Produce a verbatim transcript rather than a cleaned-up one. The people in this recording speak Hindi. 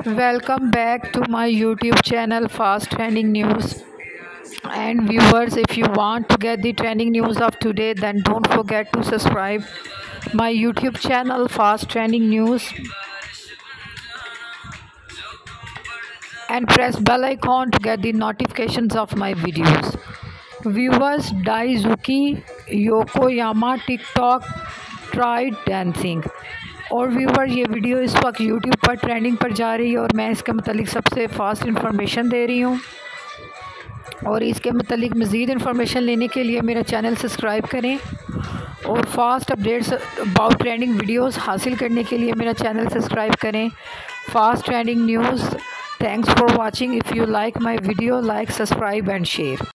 Welcome back to my YouTube channel Fast Trending News. And viewers, if you want to get the trending news of today, then don't forget to subscribe my YouTube channel Fast Trending News and press bell icon to get the notifications of my videos. Viewers, Daisuke Yokoyama TikTok tried dancing. और व्यूवर, ये वीडियो इस वक्त यूट्यूब पर ट्रेंडिंग पर जा रही है और मैं इसके मतलब सबसे फास्ट इंफॉर्मेशन दे रही हूँ। और इसके मतलब मज़ीद इंफॉर्मेशन लेने के लिए मेरा चैनल सब्सक्राइब करें और fast updates about trending videos हासिल करने के लिए मेरा चैनल सब्सक्राइब करें। Fast trending news. Thanks for watching. If you like my video, like, subscribe and share.